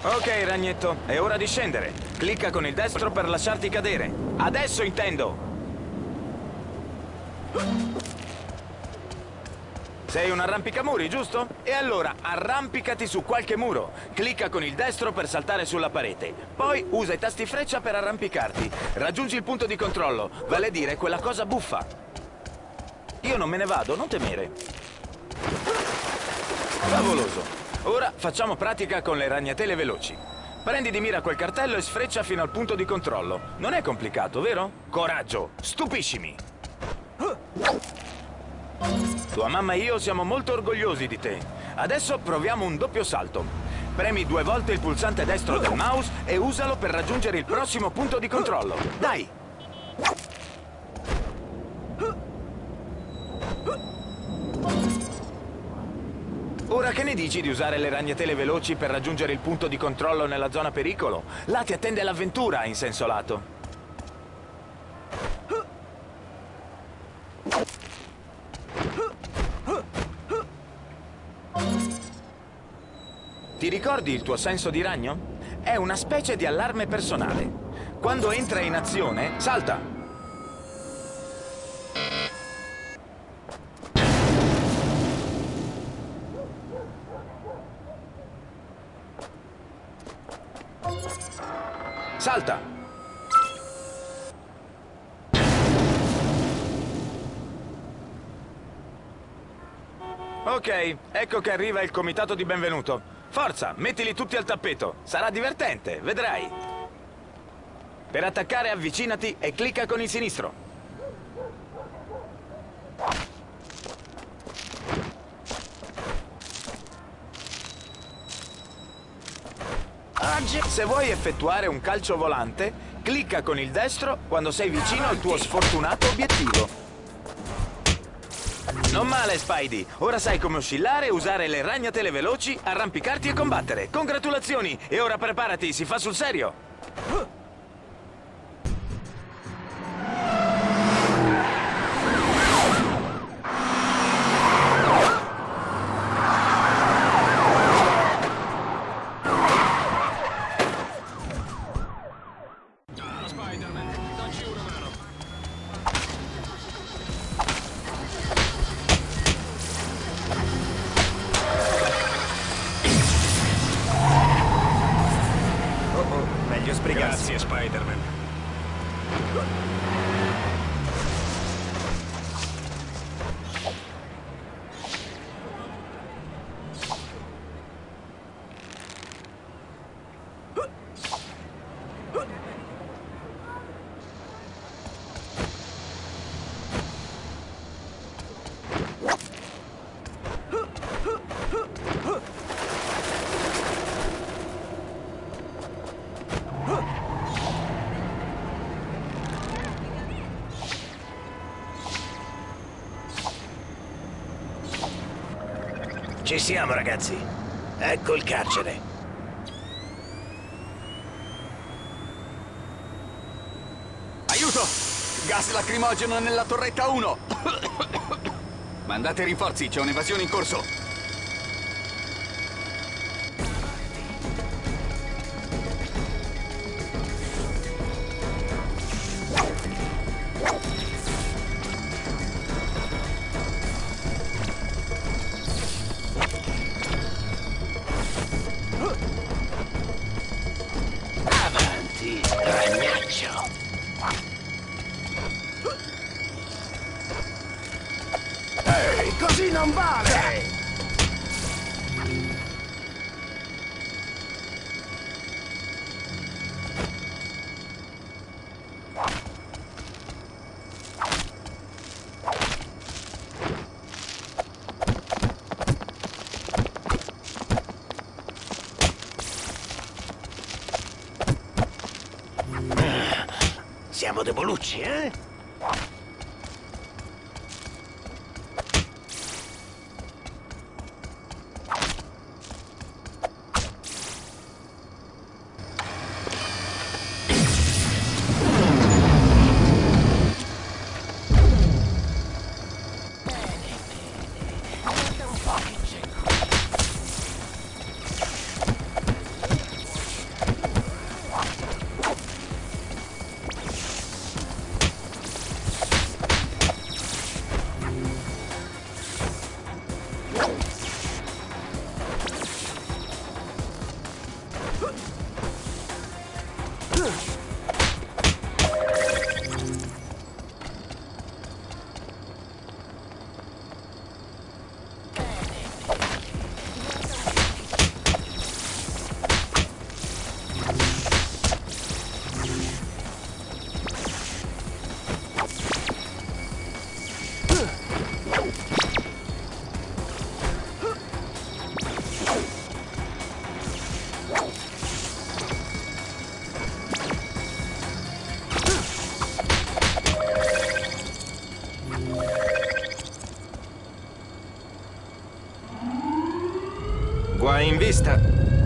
Ok, ragnetto, è ora di scendere. Clicca con il destro per lasciarti cadere. Adesso intendo! Sei un arrampicamuri, giusto? E allora arrampicati su qualche muro. Clicca con il destro per saltare sulla parete. Poi usa i tasti freccia per arrampicarti. Raggiungi il punto di controllo, vale a dire quella cosa buffa. Io non me ne vado, non temere. Favoloso. Ora facciamo pratica con le ragnatele veloci. Prendi di mira quel cartello e sfreccia fino al punto di controllo. Non è complicato, vero? Coraggio, stupiscimi! Tua mamma e io siamo molto orgogliosi di te. Adesso proviamo un doppio salto. Premi 2 volte il pulsante destro del mouse e usalo per raggiungere il prossimo punto di controllo. Dai! Ora che ne dici di usare le ragnatele veloci per raggiungere il punto di controllo nella zona pericolo? Là ti attende l'avventura, in senso lato. Ti ricordi il tuo senso di ragno? È una specie di allarme personale. Quando entra in azione, salta! Salta! Ok, ecco che arriva il comitato di benvenuto. Forza, mettili tutti al tappeto. Sarà divertente, vedrai. Per attaccare avvicinati e clicca con il sinistro. Se vuoi effettuare un calcio volante, clicca con il destro quando sei vicino al tuo sfortunato obiettivo. Non male, Spidey. Ora sai come oscillare, usare le ragnatele veloci, arrampicarti e combattere. Congratulazioni! E ora preparati, si fa sul serio! Grazie, Spider-Man. Ci siamo, ragazzi. Ecco il carcere. Aiuto! Gas lacrimogeno nella torretta 1! Mandate rinforzi, c'è un'evasione in corso. Così non vale! Siamo debolucci, eh? Guai in vista.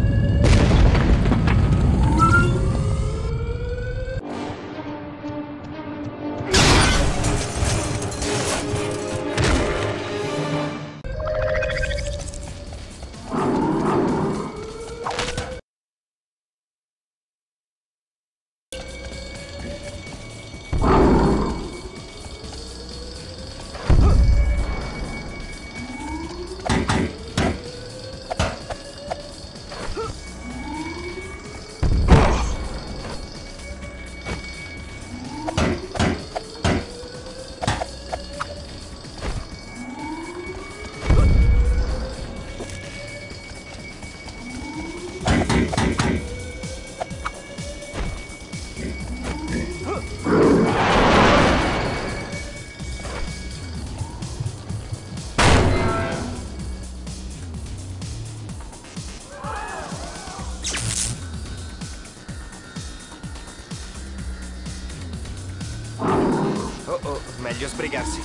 Oh, meglio sbrigarsi.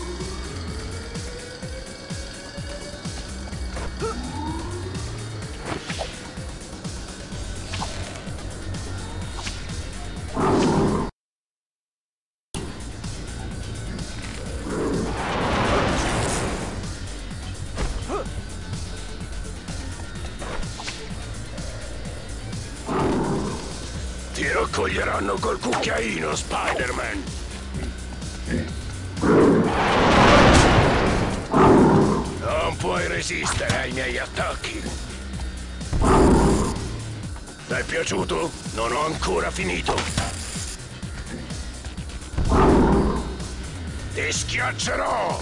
Ti raccoglieranno col cucchiaino, Spider-Man! Non puoi resistere ai miei attacchi! Ti è piaciuto? Non ho ancora finito! Ti schiaccerò!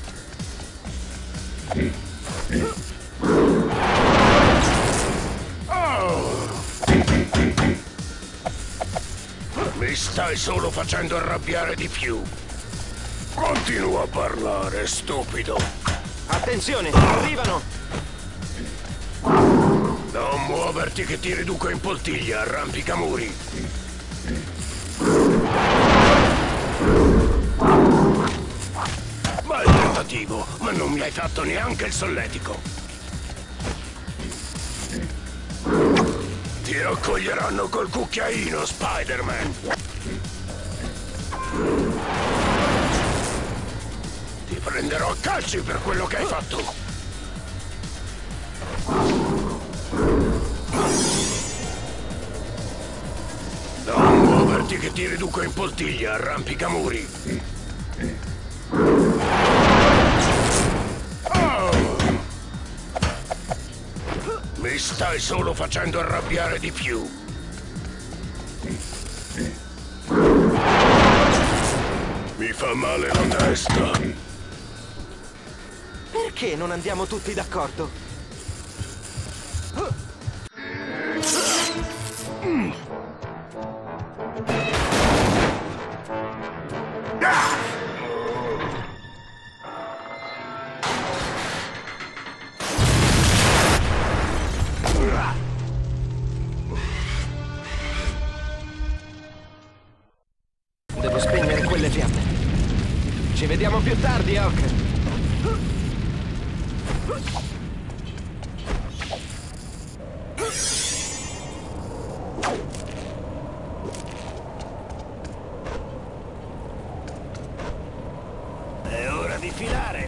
Mi stai solo facendo arrabbiare di più. Continua a parlare, stupido. Attenzione, arrivano! Non muoverti che ti riduco in poltiglia, arrampicamuri. Bel tentativo, ma non mi hai fatto neanche il solletico. Ti raccoglieranno col cucchiaino, Spider-Man! Ti prenderò a calci per quello che hai fatto! Non muoverti che ti riduco in poltiglia, arrampicamuri! Mi stai solo facendo arrabbiare di più. Mi fa male la testa. Perché non andiamo tutti d'accordo? Devo spegnere quelle fiamme. Ci vediamo più tardi, Ock. È ora di filare.